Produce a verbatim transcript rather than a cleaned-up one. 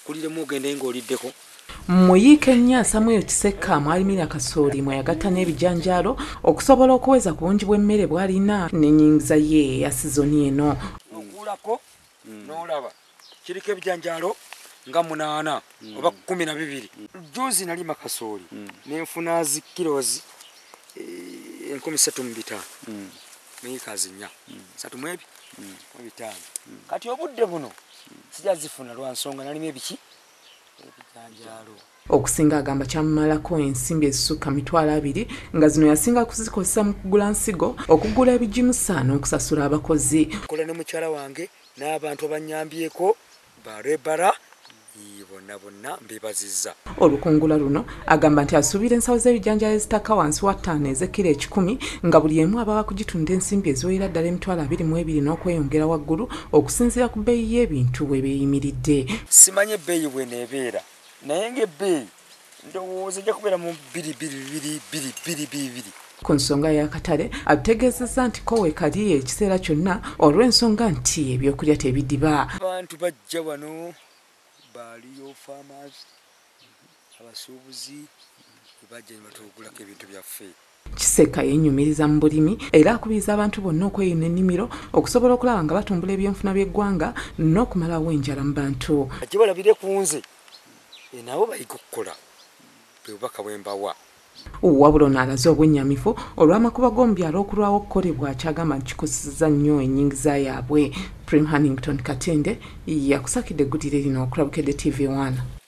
kuliremu ogende ng'oliddeko. Muyiike nnya Samuel Kiseka mwalimira Kasooli mwe yagatta n'ebijanjaalo okusobola okuweza ku bungi bw'emmere bw'alina n'ennyingiza ye ya sizoni eno. Okuulako n'olaba kiriko ebijanjaalo nga munaana oba kumi na bibiri. Juzi nalima Kasooli nenfuna zi kilozi enkumi ssatu mu bitaano meikazi nnya ssatu mu ebi mu bitaano. Kati obudde buno sijja zifuna lwa nsonga nalima ebiki ebijanjaalo. Okusinga agamba kyamumalako ensimbi ezisukka mitwalo abiri nga zino yasinga kuzikozesa mu kugula nsigo, okugula ebijimusa n'okusasula abakozi. Kola ne mukyala wange n'abantu abanyambyeko barebara bonna bonna mbebazizza. Olukungula luno agamba nti asuubira ensawo z'ebijanjaalo ezitaka wansi wa ttaano ez'ekkiro ekikumi nga buli emu abawa kugitunda ensimbi eziwerera ddala emitwalo abiri mu ebiri n'okweyongera waggulu okusinziira ku bbeeyi y'ebintu bwe beeyimiridde. Simanye ebbeeyi bw'eneebeera naye ng'ebbeeyi ndowooza ejja kubeera mu bbiri bbiri bibiri bbiri bbiri bibiri. Ku nsonga y'akatale ategeezezza nti ko weekali ekiseera kyonna olw'ensonga nti ebyokulya tebidiba. Abantu bajja wano baaliyo farmers abasuubuzi bajja ne batugulako ebintu byaffe. Kiseka yennyumiriza mu bulimi era akubiriza abantu bonna okweyuna ennimiro okusobola okulaba nga batumbula ebyenfuna by'eggwanga n'okumalawo enjala mu bantu. Bajje balabire ku nze nabo bayiga okukola bwe bubaka bwe mbawa. Wabula ono alaze obwennyamivu olw'amakuba g'omu byalo okulwawo okukolebwa kyagamba nti kikosezza nnyo ennyingiza yaabwe. Prim Hannington Katende yakusakidde eggulire lino okulabukedde T V one.